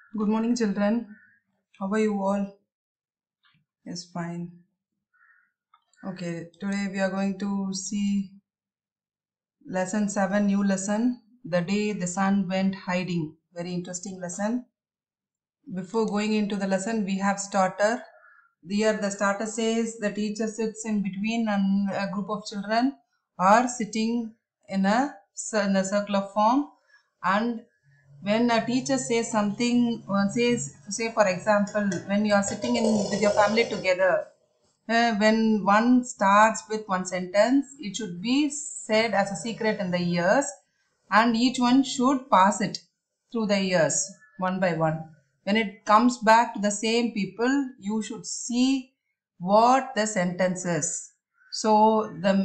Good morning, children. How are you all? Yes, fine. Okay, today we are going to see lesson 7, new lesson. The day the sun went hiding. Very interesting lesson. Before going into the lesson, we have starter. Here, the starter says the teacher sits in between and a group of children are sitting in a circular form, and when a teacher says something, say for example, when you are sitting in with your family together, when one starts with one sentence, it should be said as a secret in the ears, and each one should pass it through the ears one by one. When it comes back to the same people, you should see what the sentence is. So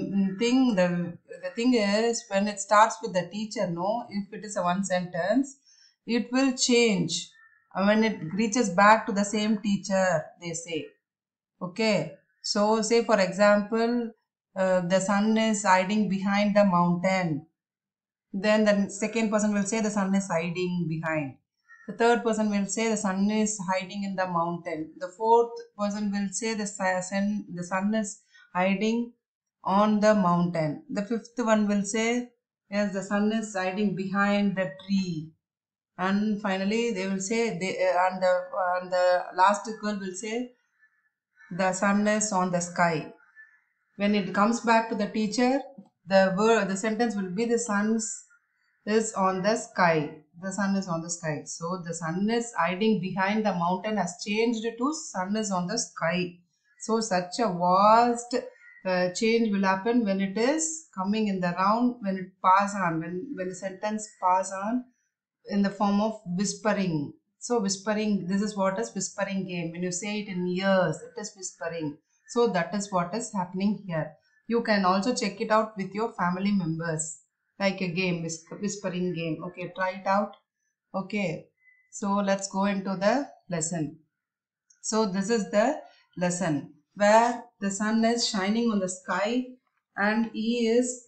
the thing is, when it starts with the teacher, no, if it is a one sentence, it will change. When it reaches back to the same teacher, they say. Okay, so say for example, the sun is hiding behind the mountain. Then the second person will say the sun is hiding behind. The third person will say the sun is hiding in the mountain. The fourth person will say the sun is hiding on the mountain. The fifth one will say yes, the sun is hiding behind the tree. And finally they will say and the last girl will say the sun is on the sky. When it comes back to the teacher, the sentence will be the sun is on the sky. The sun is on the sky. So the sun is hiding behind the mountain has changed to sun is on the sky. So such a vast change will happen when it is coming in the round, when it pass on, when the sentence pass on in the form of whispering. So whispering, this is what is whispering game. When you say it in ears, it is whispering. So that is what is happening here. You can also check it out with your family members, like a game, whispering game. Okay, try it out. Okay, so let's go into the lesson. So this is the lesson where the sun is shining on the sky, and he is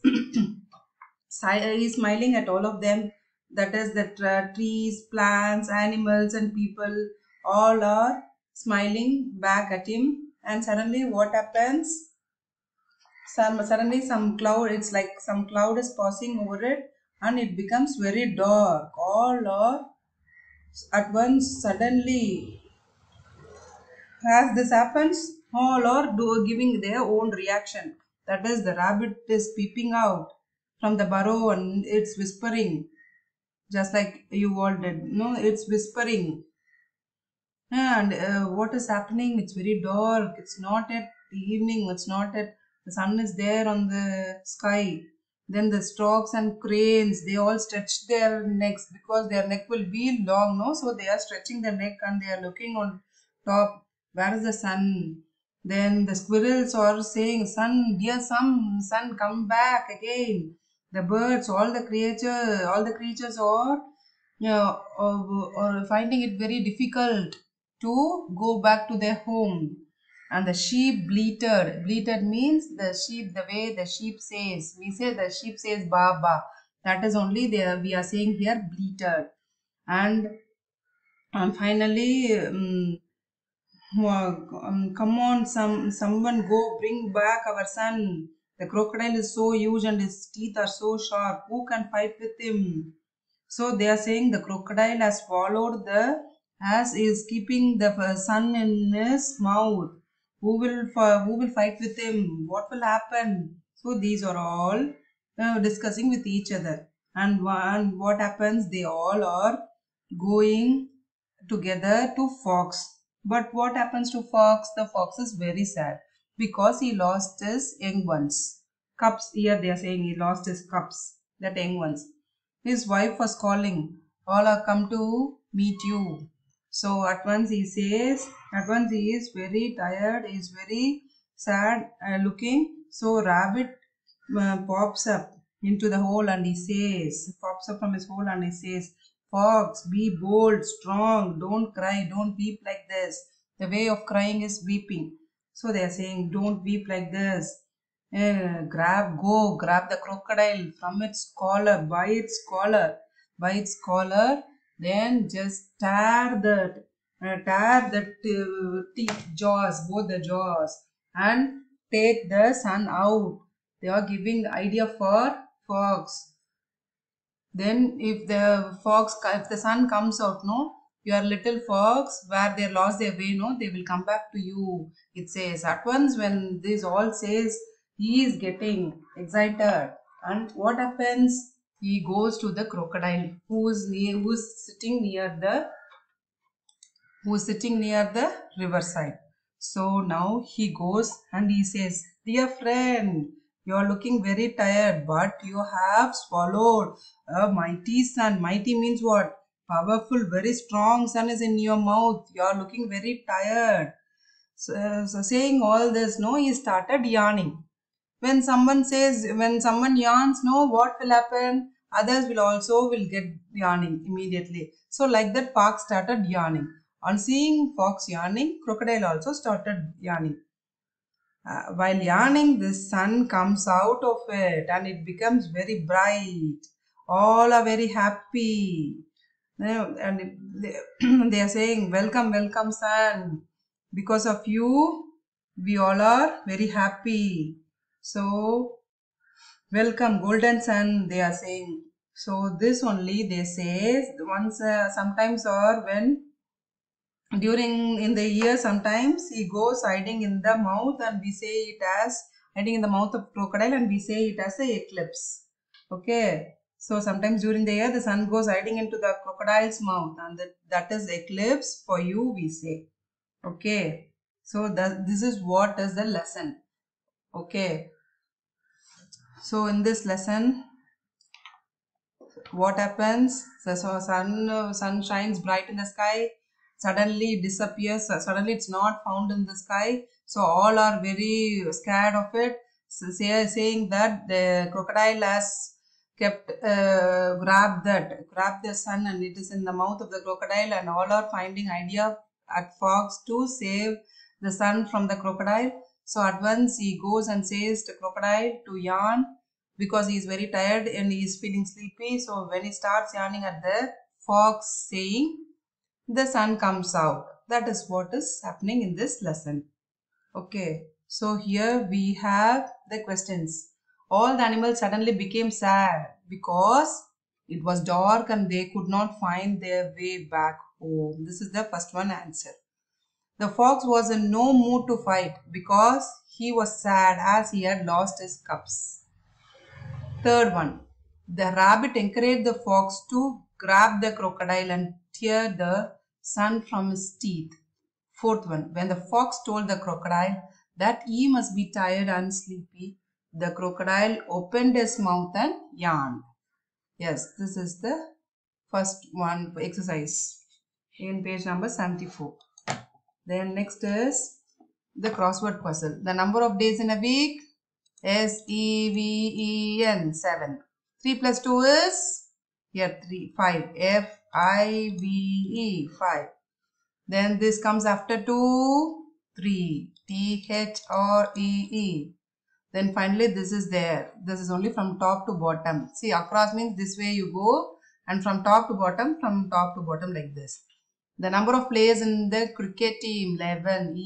he's smiling at all of them. That is the trees, plants, animals, and people all are smiling back at him. And suddenly, what happens? Suddenly, some cloud. It's like some cloud is passing over it, and it becomes very dark. All are at once suddenly. As this happens, all are giving their own reaction. That is, the rabbit is peeping out from the burrow and it's whispering, just like you all did. No, it's whispering. And what is happening? It's very dark. It's not at the evening. It's not at the sun is there on the sky. Then the storks and cranes, they all stretch their necks because their neck will be long, no? So they are stretching their neck and they are looking on top. Where is the sun? Then the squirrels are saying, "Sun, dear sun, come back again." The birds, all the creatures are, or finding it very difficult to go back to their home. And the sheep bleated. Bleated means the sheep, the way the sheep says. We say the sheep says Baba. That is only there. We are saying here bleated. And, and finally, come on, someone go bring back our son. The crocodile is so huge and his teeth are so sharp. Who can fight with him? So they are saying the crocodile has swallowed as is keeping the sun in his mouth. Who will fight with him? What will happen? So these are all discussing with each other. And what happens? They all are going together to fox. But what happens to fox? The fox is very sad because he lost his young ones. Cubs, here they are saying he lost his cubs, that young ones. His wife was calling, all are come to meet you. So at once he is very tired, he is very sad looking. So rabbit pops up into the hole and he says, pops up from his hole and he says, "Fox, be bold, strong, don't cry, don't weep like this." The way of crying is weeping. So they are saying, "Don't weep like this. Grab the crocodile from its collar, by its collar, by its collar, Then just tear the teeth, jaws, both the jaws, and take the sun out. They are giving the idea for fox. Then if the sun comes out, no, your little fox where they lost their way, no, they will come back to you. It says at once when this all says, he is getting excited, and what happens? He goes to the crocodile who's sitting near the riverside. So now he goes and he says, "Dear friend, you are looking very tired, but you have swallowed a mighty sun." Mighty means what? Powerful, very strong sun is in your mouth. You are looking very tired. So saying all this, no, he started yawning. When someone yawns, no, what will happen? Others will get yawning immediately. So like that, fox started yawning. On seeing fox yawning, crocodile also started yawning. While yawning, the sun comes out of it and it becomes very bright. All are very happy. And they are saying, "Welcome, welcome, sun. Because of you, we all are very happy." So, welcome, golden sun, they are saying. So, this only they say once, sometimes, or when during in the year, sometimes he goes hiding in the mouth, and we say it as hiding in the mouth of crocodile, and we say it as a eclipse. Okay. So sometimes during the year, the sun goes hiding into the crocodile's mouth, and that is eclipse for you, we say. Okay. So this is what is the lesson. Okay. So in this lesson, what happens? So sun shines bright in the sky. Suddenly it disappears. Suddenly it's not found in the sky. So all are very scared of it. So saying that the crocodile has kept grabbed the sun, and it is in the mouth of the crocodile, and all are finding idea at fox to save the sun from the crocodile. So at once he goes and says to crocodile to yawn, because he is very tired and he is feeling sleepy. So when he starts yawning at the fox saying, the sun comes out. That is what is happening in this lesson. Okay, so here we have the questions. All the animals suddenly became sad because it was dark and they could not find their way back home. This is the first one answer. The fox was in no mood to fight because he was sad as he had lost his cubs. Third one, the rabbit encouraged the fox to grab the crocodile and tear the sun from his teeth. Fourth one, when the fox told the crocodile that he must be tired and sleepy, the crocodile opened his mouth and yawned. Yes, this is the first one exercise in page number 74. Then next is the crossword puzzle. The number of days in a week, SEVEN, 7. 3 plus 2 is, here 3, 5. FIVE, 5. Then this comes after 2, 3. THREE. Then finally this is there. This is only from top to bottom. See, across means this way you go, and from top to bottom like this. The number of players in the cricket team, 11.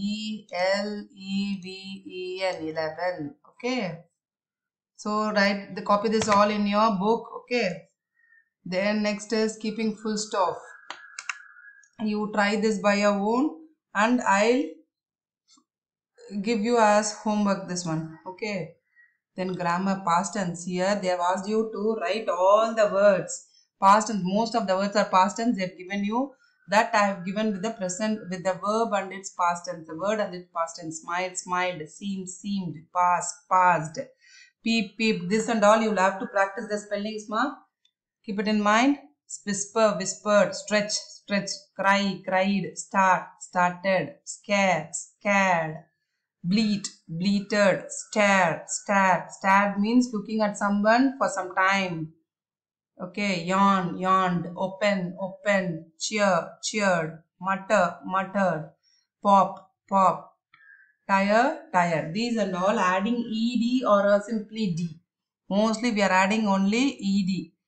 ELEVEN, 11. Okay. So copy this all in your book. Okay. Then next is keeping full stop. You try this by your own, and I'll give you as homework this one. Okay. Then grammar, past tense. Here they have asked you to write all the words. Past tense. Most of the words are past tense. They have given you. That I have given with the present, with the verb and its past tense. The word and its past tense. Smiled, smiled. Seemed, seemed. Passed, passed. Peep, peep. This and all you will have to practice the spellings, ma. Keep it in mind. Whisper, whispered. Stretch, stretched. Cry, cried. Start, started. Scare, scared. Bleat, bleated. Stare, stared. Stared means looking at someone for some time. Okay, yawn, yawned. Open, opened. Cheer, cheered. Mutter, muttered. Pop, pop. Tire, tire. These and all adding ed or simply d. Mostly we are adding only ed.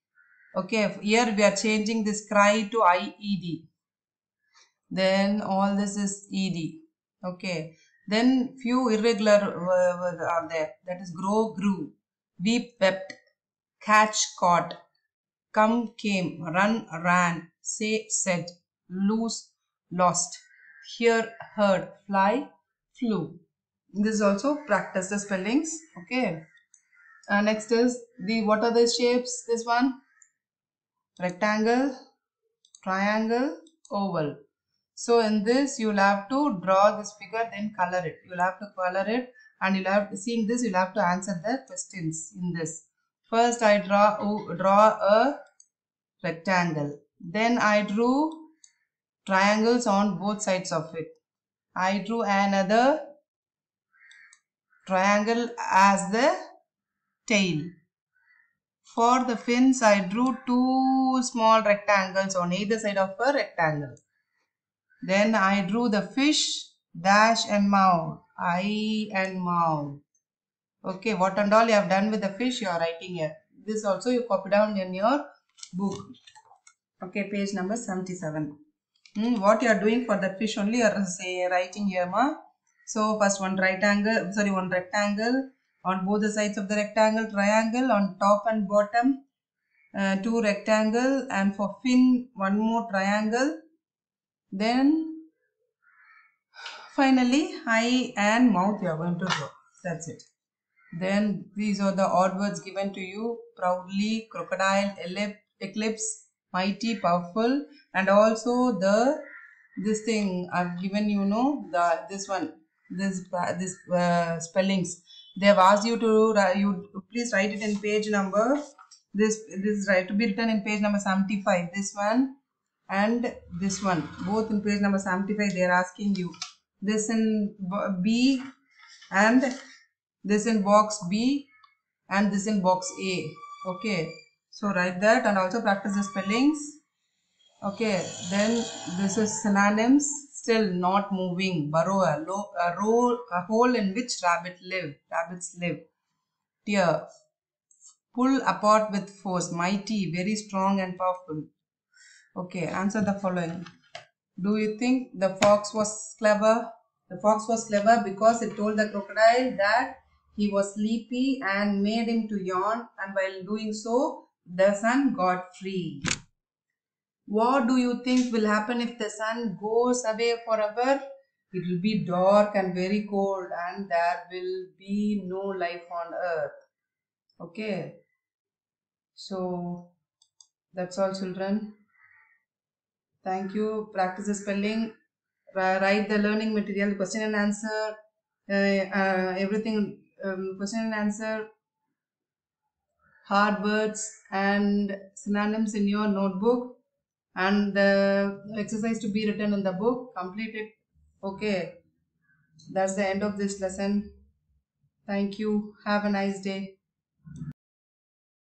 Okay, here we are changing this cry to IED. Then all this is ED. Okay. Then few irregular are there. That is grow, grew, weep, wept, catch, caught, come, came, run, ran, say, said, lose, lost, hear, heard, fly, flew. This is also practice the spellings. Okay. Next is the what are the shapes? This one rectangle, triangle, oval. So in this you'll have to draw this figure, then color it. You'll have to color it, and you'll have to, seeing this you'll have to answer the questions in this. First I draw a rectangle. Then I drew triangles on both sides of it. I drew another triangle as the tail. For the fins I drew two small rectangles on either side of a rectangle. Then I drew the fish, dash and mouth, eye and mouth. Okay, what and all you have done with the fish you are writing here. This also you copy down in your book. Okay, page number 77. What you are doing for that fish only you are say writing here, ma. So first one rectangle on both the sides of the rectangle, triangle on top and bottom, two rectangle, and for fin one more triangle. Then finally eye and mouth you are going to draw. That's it. Then these are the odd words given to you: proudly, crocodile, eclipse, mighty, powerful, and also this thing I've given you know this spellings. They have asked you to you please write it in page number. This is right to be written in page number 75. This one and this one both in page number 75. They are asking you this in B and this in box B and this in box A. Okay, so write that and also practice the spellings. Okay, then this is synonyms: still, not moving, burrow, a hole in which rabbits live, tear, pull apart with force, mighty, very strong and powerful. Okay, answer the following. Do you think the fox was clever? The fox was clever because it told the crocodile that he was sleepy and made him to yawn, and while doing so, the sun got free. What do you think will happen if the sun goes away forever? It will be dark and very cold, and there will be no life on earth. Okay, so that's all, children. Thank you. Practice the spelling. Write the learning material, question and answer, everything, question and answer, hard words and synonyms in your notebook, and the exercise to be written in the book. Complete it. Okay, that's the end of this lesson. Thank you. Have a nice day.